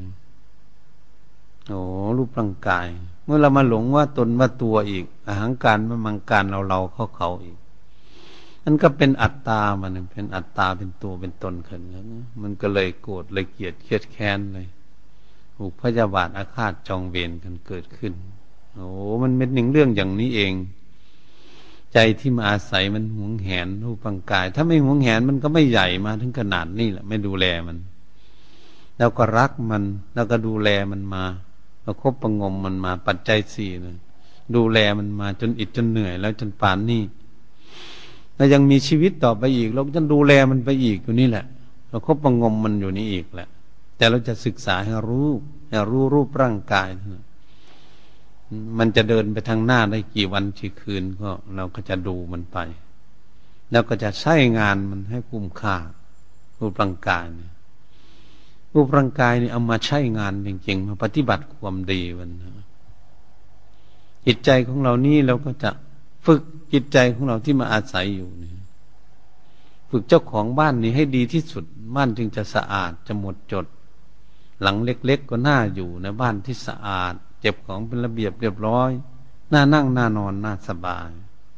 รูปร่างกายเมื่อเรามาหลงว่าตนว่าตัวอีกอหังการว่ามังการเราเขาอีกนั่นก็เป็นอัตตามันเป็นอัตตาเป็นตัวเป็นตนขึ้นมันก็เลยโกรธเลยเกลียดเครียดแค้นเลยถูกพยาบาทอาฆาตจองเวรกันเกิดขึ้นมันเป็นหนึ่งเรื่องอย่างนี้เองใจที่มาอาศัยมันหวงแหนรูปร่างกายถ้าไม่หวงแหนมันก็ไม่ใหญ่มาถึงขนาดนี้แหละไม่ดูแลมันแล้วก็รักมันแล้วก็ดูแลมันมาประคบประงมมันมาปัจจัยสี่เลยดูแลมันมาจนอิดจนเหนื่อยแล้วจนป่านนี้แล้วยังมีชีวิตต่อไปอีกเราจะดูแลมันไปอีกอยู่นี่แหละประคบประงมมันอยู่นี่อีกแหละแต่เราจะศึกษาให้รู้รูปร่างกายมันจะเดินไปทางหน้าได้กี่วันกี่คืนก็เราก็จะดูมันไปแล้วก็จะใช้งานมันให้คุ้มค่ารูปร่างกายเนี่ยรูปร่างกายนี่เอามาใช้งานจริงๆมาปฏิบัติความดีมันจิตใจของเรานี่เราก็จะฝึกจิตใจของเราที่มาอาศัยอยู่นี่ฝึกเจ้าของบ้านนี้ให้ดีที่สุดบ้านจึงจะสะอาดจะหมดจดหลังเล็กๆก็น่าอยู่ในบ้านที่สะอาดเก็บของเป็นระเบียบเรียบร้อยน่านั่งน่านอนน่าสบาย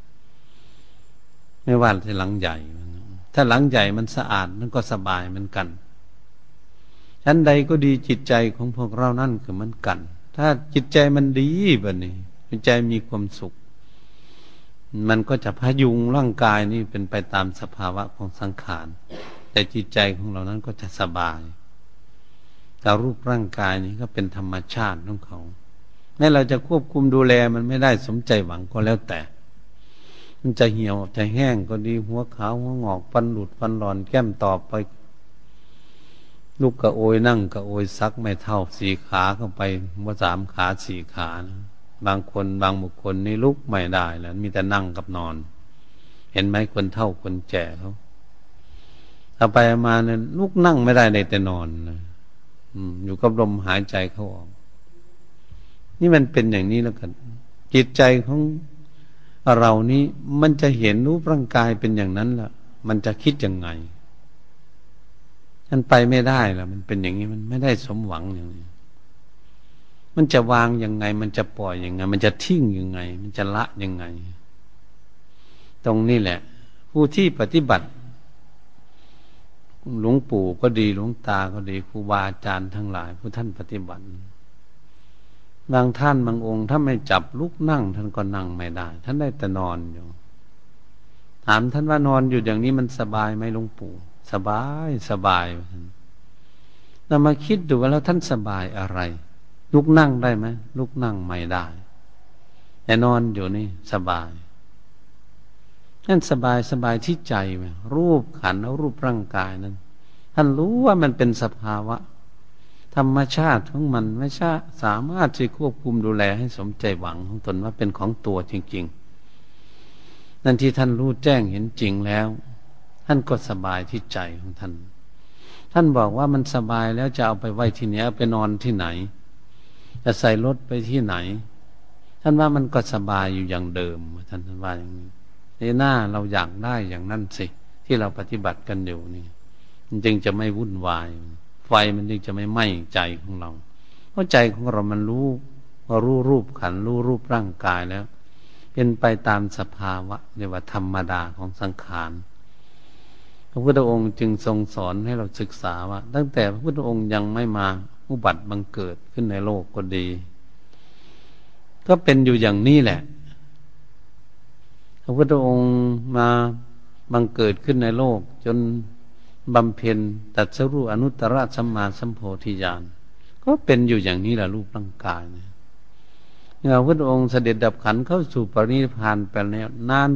ไม่ว่าที่หลังใหญ่ถ้าหลังใหญ่มันสะอาดมันก็สบายเหมือนกันชั้นใดก็ดีจิตใจของพวกเรานั่นก็เหมือนกันถ้าจิตใจมันดีแบบนี้จิตใจมีความสุขมันก็จะพยุงร่างกายนี่เป็นไปตามสภาวะของสังขารแต่จิตใจของเรานั้นก็จะสบายแต่รูปร่างกายนี้ก็เป็นธรรมชาติของเขาแม้เราจะควบคุมดูแลมันไม่ได้สมใจหวังก็แล้วแต่มันจะเหี่ยวจะแห้งก็ดีหัวขาวหัวงอกฟันหลุดฟันหลอนแก้มตอบไปลูกกระโอยนั่งกระโอยซักไม่เท่าสี่ขาเข้าไปว่าสามขาสี่ขานะบางคนบางบุคคลนี่ลุกไม่ได้แล้วมีแต่นั่งกับนอนเห็นไหมคนเฒ่าคนแก่เขาเอาไปมาเนี่ยลุกนั่งไม่ได้ในแต่นอนนะอยู่กับลมหายใจเข้าออกนี่มันเป็นอย่างนี้แล้วกันจิตใจของเรานี้มันจะเห็นรูปร่างกายเป็นอย่างนั้นล่ะมันจะคิดยังไงมันไปไม่ได้ล่ะมันเป็นอย่างนี้มันไม่ได้สมหวังอย่างนี้มันจะวางยังไงมันจะปล่อยยังไงมันจะทิ้งยังไงมันจะละยังไงตรงนี้แหละผู้ที่ปฏิบัติหลวงปู่ก็ดีหลวงตาก็ดีครูบาอาจารย์ทั้งหลายผู้ท่านปฏิบัติบางท่านบางองค์ถ้าไม่จับลุกนั่งท่านก็นั่งไม่ได้ท่านได้แต่นอนอยู่ถามท่านว่านอนอยู่อย่างนี้มันสบายไหมหลวงปู่สบายสบายเรามาคิดดูว่าแล้วท่านสบายอะไรลุกนั่งได้ไหมลุกนั่งไม่ได้แต่นอนอยู่นี่สบายนั่นสบายสบายที่ใจไหมรูปขันธ์รูปร่างกายนั้นท่านรู้ว่ามันเป็นสภาวะธรรมชาติของมันไม่ใช่สามารถที่ควบคุมดูแลให้สมใจหวังของตนว่าเป็นของตัวจริงๆนั่นที่ท่านรู้แจ้งเห็นจริงแล้วท่านก็สบายที่ใจของท่านท่านบอกว่ามันสบายแล้วจะเอาไปไว้ที่ไหนเอาไปนอนที่ไหนจะใส่รถไปที่ไหนท่านว่ามันก็สบายอยู่อย่างเดิมท่านว่าอย่างนี้ในหน้าเราอยากได้อย่างนั้นสิที่เราปฏิบัติกันอยู่นี่มันจึงจะไม่วุ่นวายไฟมันจึงจะไม่ไหม้ใจของเราเพราะใจของเรามันรู้รูปขันธ์รู้รูปร่างกายแล้วเป็นไปตามสภาวะเรียกว่าธรรมดาของสังขารพระพุทธองค์จึงทรงสอนให้เราศึกษาว่าตั้งแต่พระพุทธองค์ยังไม่มาอุบัติบังเกิดขึ้นในโลกก็ดีก็เป็นอยู่อย่างนี้แหละพระพุทธองค์มาบังเกิดขึ้นในโลกจนบำเพ็ญตรัสรู้อนุตตรสัมมาสัมโพธิญาณก็เป็นอยู่อย่างนี้แหละรูปร่างกายเนี่ยพระพุทธองค์เสด็จดับขันธ์เข้าสู่ปรินิพพานไปแล้วนาน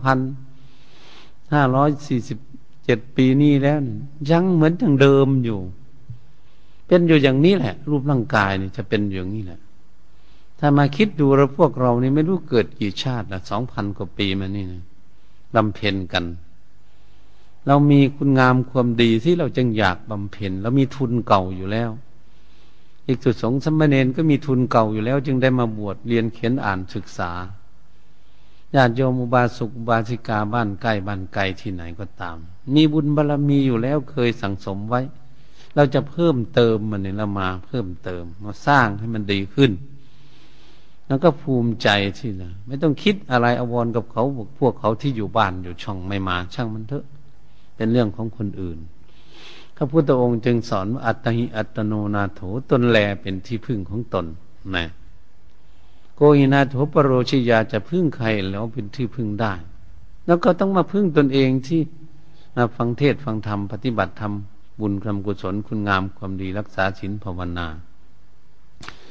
2,547 ปีนี้แล้วยังเหมือนอย่างเดิมอยู่เป็นอยู่อย่างนี้แหละรูปร่างกายนี่จะเป็นอย่างนี้แหละถ้ามาคิดดูแล้วพวกเรานี่ไม่รู้เกิดกี่ชาติละ2,000 กว่าปีมานี่นะบำเพ็ญกันเรามีคุณงามความดีที่เราจึงอยากบำเพ็ญเรามีทุนเก่าอยู่แล้วอีกสุดสงฆ์สมณเณรก็มีทุนเก่าอยู่แล้วจึงได้มาบวชเรียนเขียนอ่านศึกษาญาติโยมอุบาสกอุบาสิกาบ้านใกล้บ้านไกลที่ไหนก็ตามมีบุญบารมีอยู่แล้วเคยสั่งสมไว้เราจะเพิ่มเติมมันนี่เรามาเพิ่มเติมมาสร้างให้มันดีขึ้นแล้วก็ภูมิใจที่นะไม่ต้องคิดอะไรอาวรกับเขาพวกเขาที่อยู่บ้านอยู่ช่องไม่มาช่างมันเถอะเป็นเรื่องของคนอื่นพระพุทธองค์จึงสอนว่าอัตถิอัตโนนาโถตนแลเป็นที่พึ่งของตนนะโกหินาโถปโรชิยาจะพึ่งใครแล้วเป็นที่พึ่งได้แล้วก็ต้องมาพึ่งตนเองที่มาฟังเทศน์ฟังธรรมปฏิบัติธรรมบุญความกุศลคุณงามความดีรักษาศีลภาวนา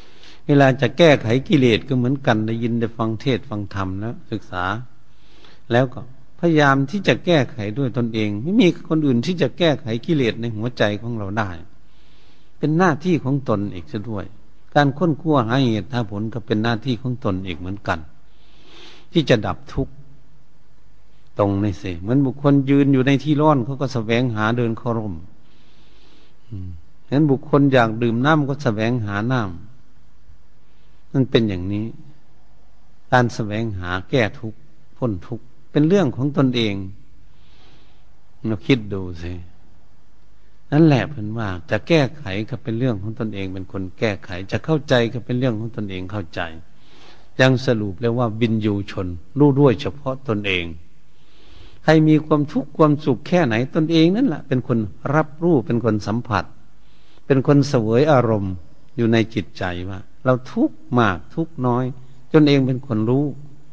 เวลาจะแก้ไขกิเลสก็เหมือนกันได้ยินได้ฟังเทศน์ฟังธรรมแล้วศึกษาแล้วก็พยายามที่จะแก้ไขด้วยตนเองไม่มีคนอื่นที่จะแก้ไขกิเลสในหัวใจของเราได้เป็นหน้าที่ของตนอีกซะด้วยการค้นคว้าหาเหตุหาผลก็เป็นหน้าที่ของตนอีกเหมือนกันที่จะดับทุกข์ตรงนี้สิเหมือนบุคคลยืนอยู่ในที่ร้อนเขาก็แสวงหาเดินเข้าร่มเห็นบุคคลอยากดื่มน้ำก็แสวงหาน้ำนั่นเป็นอย่างนี้การแสวงหาแก้ทุกข์พ้นทุกข์เป็นเรื่องของตนเองเราคิดดูสินั่นแหละเพิ่นว่าจะแก้ไขก็เป็นเรื่องของตนเองเป็นคนแก้ไขจะเข้าใจก็เป็นเรื่องของตนเองเข้าใจยังสรุปแล้วว่าวินยูชนรู้ด้วยเฉพาะตนเองใครมีความทุกข์ความสุขแค่ไหนตนเองนั่นแหละเป็นคนรับรู้เป็นคนสัมผัสเป็นคนเสวยอารมณ์อยู่ในจิตใจว่าเราทุกข์มากทุกข์น้อยตนเองเป็นคนรู้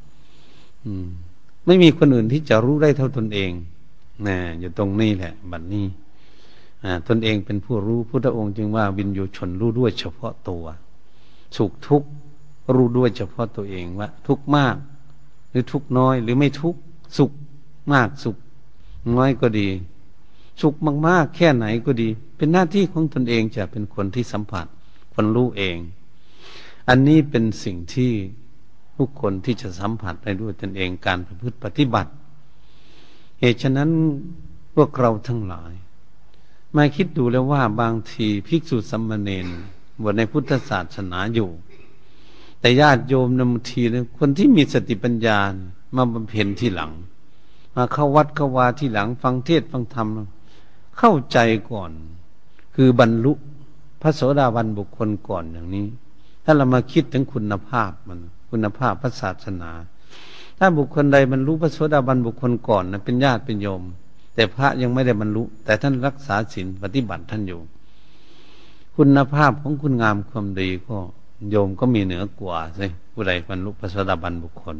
ไม่มีคนอื่นที่จะรู้ได้เท่าตนเองนะอยู่ตรงนี้แหละบัดนี้ตนเองเป็นผู้รู้พุทธองค์จึงว่าวินยูชนรู้ด้วยเฉพาะตัวสุขทุกข์รู้ด้วยเฉพาะตัวเองว่าทุกข์มากหรือทุกข์น้อยหรือไม่ทุกข์สุขมากสุขน้อยก็ดีสุขมากๆแค่ไหนก็ดีเป็นหน้าที่ของตนเองจะเป็นคนที่สัมผัสคนรู้เองอันนี้เป็นสิ่งที่ทุกคนที่จะสัมผัสได้ด้วยตนเองการประพฤติปฏิบัติเหตุฉะนั้นพวกเราทั้งหลายมาคิดดูแล้วว่าบางทีภิกษุสามเณรบวชในพุทธศาสนาอยู่แต่ญาติโยมบางทีคนที่มีสติปัญญามาบำเพ็ญที่หลังมาเข้าวัดเข้าวาที่หลังฟังเทศน์ฟังธรรมเข้าใจก่อนคือบรรลุพระโสดาบันบุคคลก่อนอย่างนี้ถ้าเรามาคิดถึงคุณภาพมันคุณภาพพระศาสนาถ้าบุคคลใดบรรลุพระโสดาบันบุคคลก่อนนะเป็นญาติเป็นโยมแต่พระยังไม่ได้บรรลุแต่ท่านรักษาศีลปฏิบัติท่านอยู่คุณภาพของคุณงามความดีก็โยมก็มีเหนือกว่าสิผู้ใดบรรลุพระโสดาบันบุคคล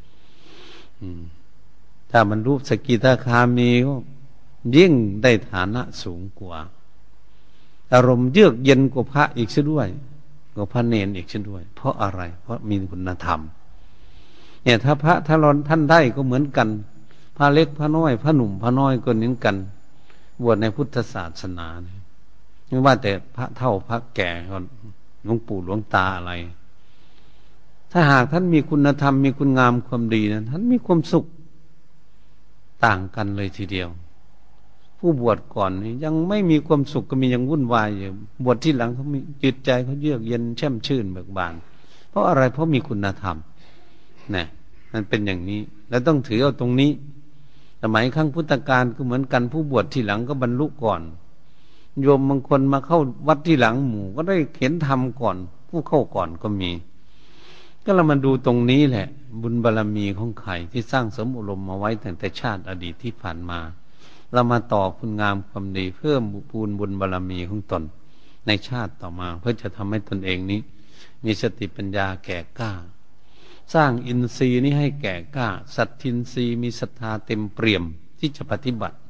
ถ้าบรรลุสกิทาคามีก็ยิ่งได้ฐานะสูงกว่าอารมณ์เยือกเย็นกว่าพระอีกซะด้วยกว่าพระเนรอีกซะด้วยเพราะอะไรเพราะมีคุณธรรมเนี่ยถ้าพระถ้าเราท่านได้ก็เหมือนกันพระเล็กพระน้อยพระหนุ่มพระน้อยก็เหมือนกันบวชในพุทธศาสนาไม่ว่าแต่พระเฒ่าพระแก่หลวงปู่หลวงตาอะไรถ้าหากท่านมีคุณธรรมมีคุณงามความดีนะท่านมีความสุขต่างกันเลยทีเดียวผู้บวชก่อนนี่ยังไม่มีความสุขก็มียังวุ่นวายอยู่บวชที่หลังเขามีจิตใจเขาเยือกเย็นแช่มชื่นเบิกบานเพราะอะไรเพราะมีคุณธรรมนะมันเป็นอย่างนี้แล้วต้องถือเอาตรงนี้สมัยครั้งพุทธกาลก็เหมือนกันผู้บวชที่หลังก็บรรลุก่อนโยมบางคนมาเข้าวัดที่หลังหมู่ก็ได้เห็นธรรมก่อนผู้เข้าก่อนก็มีก็เรามาดูตรงนี้แหละบุญบารมีของใครที่สร้างสมอารมณ์มาไว้ตั้งแต่ชาติอดีตที่ผ่านมาเรามาต่อคุณงามความดีเพิ่มพูนบุญบารมีของตนในชาติต่อมาเพื่อจะทำให้ตนเองนี้มีสติปัญญาแก่กล้าสร้างอินทรีย์นี้ให้แก่กล้าสัตทินทรีย์มีศรัทธาเต็มเปี่ยมที่จะปฏิบัติ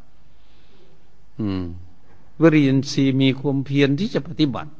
วิริยินทรีย์มีความเพียรที่จะปฏิบัติ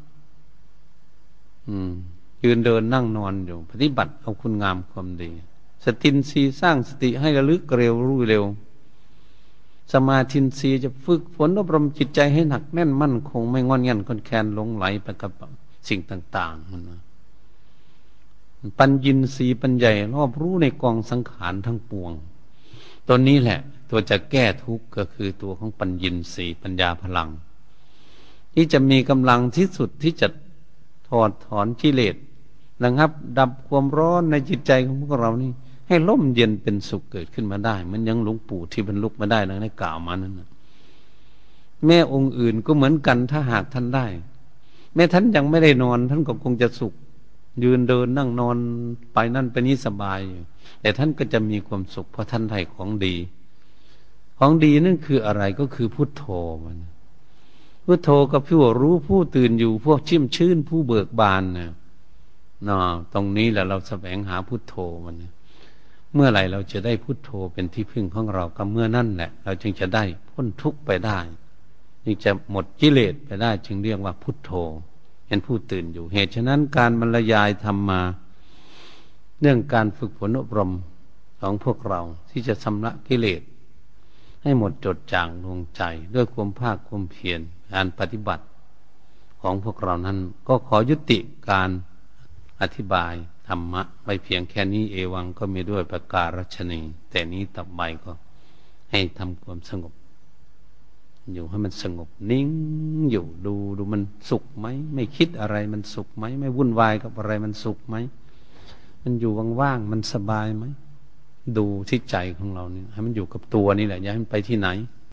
ยืนเดินนั่งนอนอยู่ปฏิบัติเอาคุณงามความดีสตินทรีย์สร้างสติให้ระลึกเร็วรู้เร็วสมาธินทรีย์จะฝึกฝนอบรมจิตใจให้หนักแน่นมั่นคงไม่งอนเงียนคลอนแคลนหลงไหลไปกับสิ่งต่างๆมันปัญญินทรีย์ปัญญารอบรู้ในกองสังขารทั้งปวงตัวนี้แหละตัวจะแก้ทุกข์ก็คือตัวของปัญญินทรีย์ปัญญาพลังที่จะมีกำลังที่สุดที่จะถอดถอนกิเลสนะครับดับความร้อนในจิตใจของพวกเรานี่ให้ร่มเย็นเป็นสุขเกิดขึ้นมาได้เหมือนอย่างหลวงปู่ที่บรรลุมาได้ดังได้กล่าวมานั้นนะแม่องค์อื่นก็เหมือนกันถ้าหากท่านได้แม้ท่านยังไม่ได้นอนท่านก็คงจะสุขยืนเดินนั่งนอนไปนั่นไปนี้สบายอยู่แต่ท่านก็จะมีความสุขเพราะท่านได้ของดีของดีนั่นคืออะไรก็คือพุทโธมันพุทโธกับผู้รู้ผู้ตื่นอยู่พวกชิมชื่นผู้เบิกบานนะตรงนี้แหละเราแสวงหาพุทโธมันเมื่อไหร่เราจะได้พุทโธเป็นที่พึ่งของเราก็เมื่อนั่นแหละเราจึงจะได้พ้นทุกข์ไปได้จึงจะหมดกิเลสไปได้จึงเรียกว่าพุทโธเป็นผู้ตื่นอยู่เหตุฉะนั้นการบรรยายธรรมมาเรื่องการฝึกฝนอบรมของพวกเราที่จะชำระกิเลสให้หมดจดจ่างดวงใจด้วยความภาคความเพียรการปฏิบัติของพวกเรานั้นก็ขอยุติการอธิบายธรรมะไปเพียงแค่นี้เอวังก็มีด้วยประการฉนีแต่นี้ต่อไปก็ให้ทำความสงบอยู่ให้มันสงบนิ่งอยู่ดูมันสุขไหมไม่คิดอะไรมันสุขไหมไม่วุ่นวายกับอะไรมันสุขไหมมันอยู่ว่างๆมันสบายไหมดูที่ใจของเราเนี่ยให้มันอยู่กับตัวนี่แหละอย่าให้มันไปที่ไหน